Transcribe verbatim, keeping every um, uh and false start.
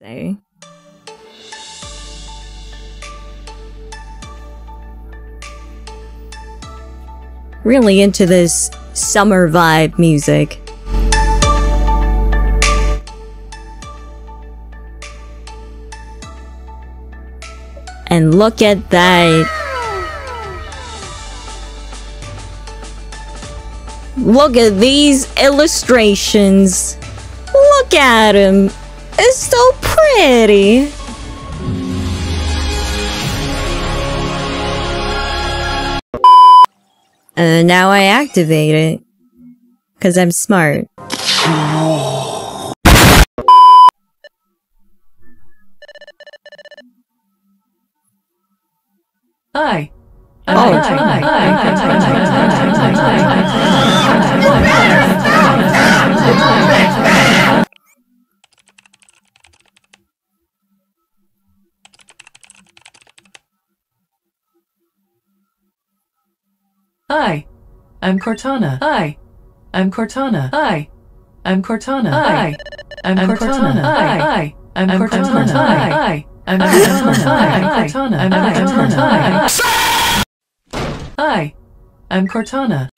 Say. Really into this summer vibe music. And look at that. Look at these illustrations. Look at him. It's so pretty. And now I activate it. Cause I'm smart. Hi. Oh. Hi, I'm Cortana. Hi, I'm Cortana. Hi, I'm Cortana. Hi, I'm Cortana. Hi, I'm Cortana. Hi, I'm Cortana. Hi, I'm Cortana. Hi, I'm Cortana.